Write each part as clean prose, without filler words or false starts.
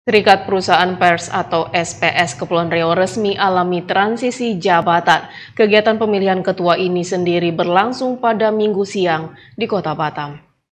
Serikat Perusahaan Pers atau SPS Kepulauan Riau resmi alami transisi jabatan. Kegiatan pemilihan ketua ini sendiri berlangsung pada Minggu siang di Kota Batam.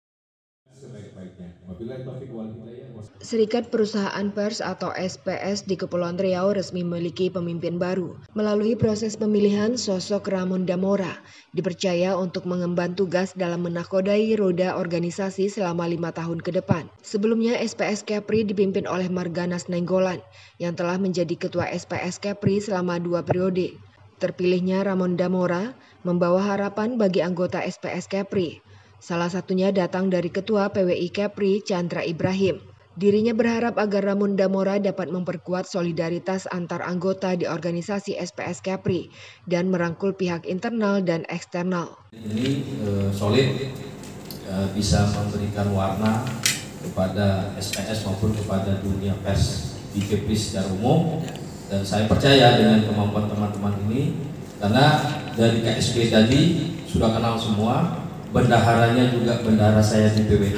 Serikat Perusahaan Pers atau SPS di Kepulauan Riau resmi memiliki pemimpin baru. Melalui proses pemilihan, sosok Ramon Damora dipercaya untuk mengemban tugas dalam menakodai roda organisasi selama 5 tahun ke depan. Sebelumnya SPS Kepri dipimpin oleh Marganas Nenggolan yang telah menjadi ketua SPS Kepri selama 2 periode. Terpilihnya Ramon Damora membawa harapan bagi anggota SPS Kepri. Salah satunya datang dari Ketua PWI Kepri, Chandra Ibrahim. Dirinya berharap agar Ramon Damora dapat memperkuat solidaritas antar anggota di organisasi SPS Kepri dan merangkul pihak internal dan eksternal. Ini solid, bisa memberikan warna kepada SPS maupun kepada dunia pers di Kepri secara umum, dan saya percaya dengan kemampuan teman-teman ini, karena dari KSP tadi sudah kenal semua, bendaharanya juga bendahara saya di PWI,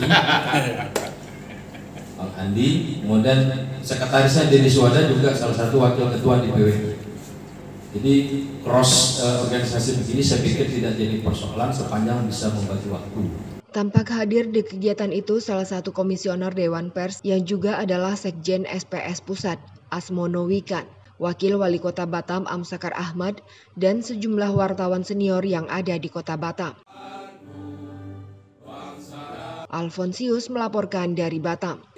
Bang Andi, kemudian sekretarisnya Denny Suwada juga salah satu wakil ketua di PWI. Jadi cross organisasi begini saya pikir tidak jadi persoalan sepanjang bisa membagi waktu. Tampak hadir di kegiatan itu salah satu komisioner Dewan Pers yang juga adalah Sekjen SPS Pusat, Asmono Wikan, Wakil Wali Kota Batam Amsakar Ahmad, dan sejumlah wartawan senior yang ada di Kota Batam. Alfonsius melaporkan dari Batam.